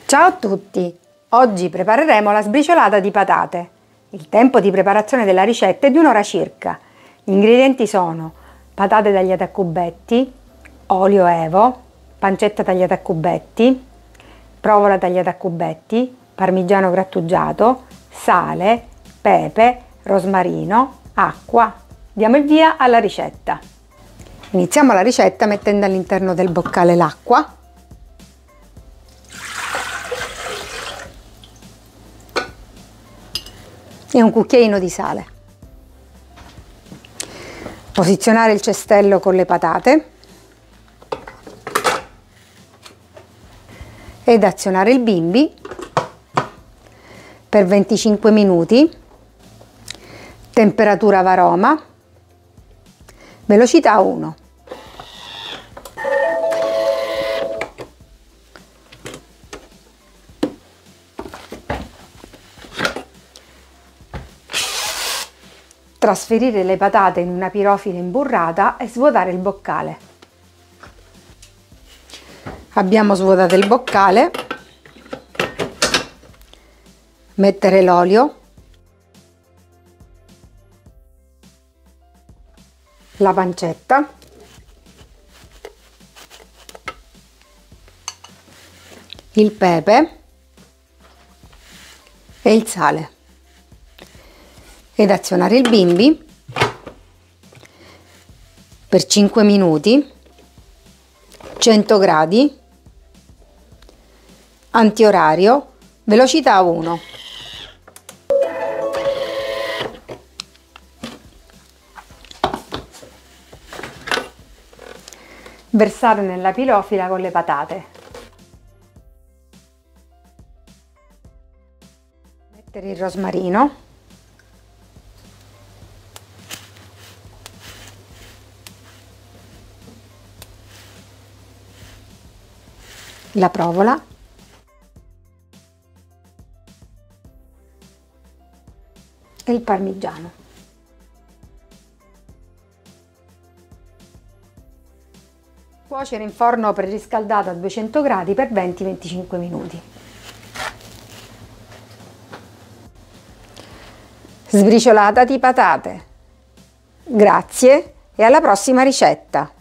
Ciao a tutti! Oggi prepareremo la sbriciolata di patate. Il tempo di preparazione della ricetta è di un'ora circa. Gli ingredienti sono patate tagliate a cubetti, olio Evo, pancetta tagliata a cubetti, provola tagliata a cubetti, parmigiano grattugiato, sale, pepe, rosmarino, acqua. Diamo il via alla ricetta. Iniziamo la ricetta mettendo all'interno del boccale l'acqua. E un cucchiaino di sale. Posizionare il cestello con le patate ed azionare il bimbi per 25 minuti, temperatura varoma, velocità 1. Trasferire le patate in una pirofila imburrata e svuotare il boccale. Abbiamo svuotato il boccale, mettere l'olio, la pancetta, il pepe e il sale ed azionare il bimbi per 5 minuti, 100 gradi, antiorario, velocità 1. Versare nella pirofila con le patate. Mettere il rosmarino. La provola, e il parmigiano. Cuocere in forno preriscaldato a 200 gradi per 20-25 minuti. Sbriciolata di patate. Grazie e alla prossima ricetta!